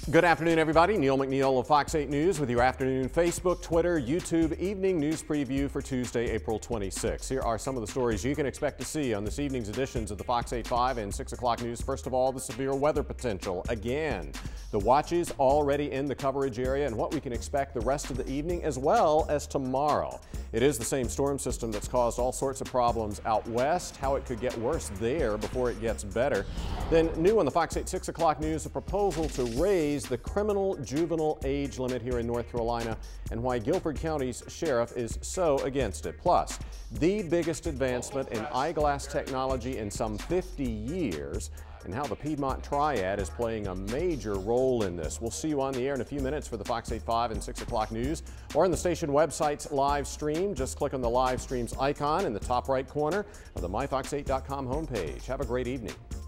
Good afternoon, everybody. Neil McNeil of Fox 8 News with your afternoon Facebook, Twitter, YouTube evening news preview for Tuesday, April 26. Here are some of the stories you can expect to see on this evening's editions of the Fox 8 5 and 6 o'clock news. First of all, the severe weather potential again. The watches already in the coverage area and what we can expect the rest of the evening as well as tomorrow. It is the same storm system that's caused all sorts of problems out west. How it could get worse there before it gets better. Then new on the Fox 8 6 o'clock news, a proposal to raise the criminal juvenile age limit here in North Carolina and why Guilford County's sheriff is so against it. Plus, the biggest advancement in eyeglass technology in some 50 years and how the Piedmont Triad is playing a major role in this. We'll see you on the air in a few minutes for the Fox 8 5 and 6 o'clock news or on the station website's live stream. Just click on the live streams icon in the top right corner of the myfox8.com homepage. Have a great evening.